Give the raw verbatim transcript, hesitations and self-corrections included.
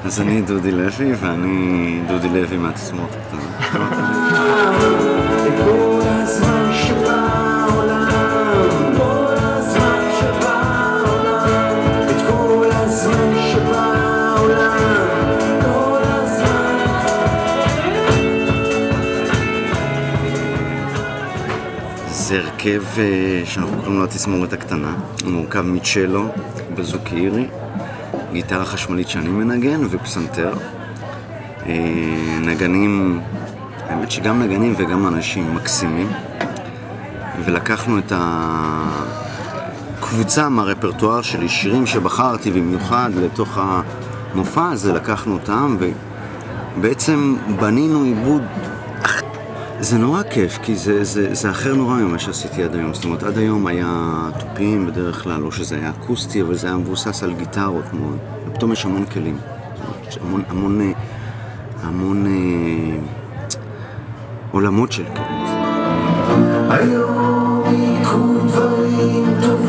אז אני דודי לוי, ואני דודי לוי מהתזמורת הקטנה. כל הזמן שבעולם, כל הזמן שבעולם, את כל הזמן שבעולם, כל הזמן. זה הרכב שאנחנו קוראים לו התזמורת הקטנה. הוא מורכב מצ'לו, בזוקי אירי, גיטרה חשמלית שאני מנגן ופסנתר. נגנים, האמת שגם נגנים וגם אנשים מקסימים. ולקחנו את הקבוצה מהרפרטואר שלי, שירים שבחרתי במיוחד לתוך המופע הזה, לקחנו אותם ובעצם בנינו עיבוד. זה נורא כיף, כי זה, זה, זה אחר נורא ממה שעשיתי עד היום. זאת אומרת, עד היום היה טופים בדרך כלל, או שזה היה אקוסטי, אבל זה היה מבוסס על גיטרות מאוד. ופתאום יש המון כלים. יש המון, המון, המון אה, עולמות של כלים. היום יקרו דברים טובים.